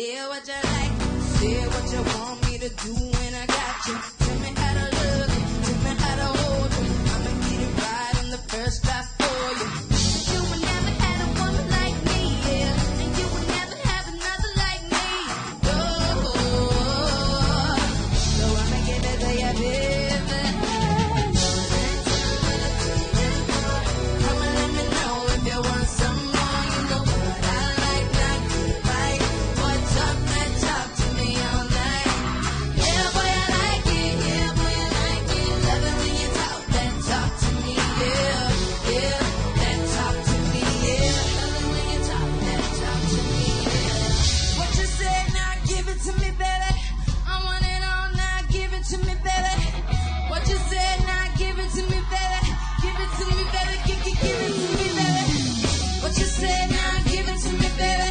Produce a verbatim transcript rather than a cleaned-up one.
Yeah, what you like? Say what you want me to do when I got you. Tell me how to love you. Tell me how to hold you. I'ma get it right on the first try for you. You will never had a woman like me, yeah. And you will never have another like me. Oh, so I'ma give it to you, baby. Come and let me know if you want some more. You know what I like, not like. Boy, talk that talk to me all night. Yeah, boy, I like it. Yeah, boy, I like it. Love it when you talk that talk to me. Yeah, yeah, that talk to me. Yeah, love it when you talk that talk to me. Yeah. What you said, now give it to me, baby. I want it all, now give it to me, baby. What you said, now give it to me, baby. Give it to me, baby. Give, give, give it to me, baby. What you said, now give it to me, baby.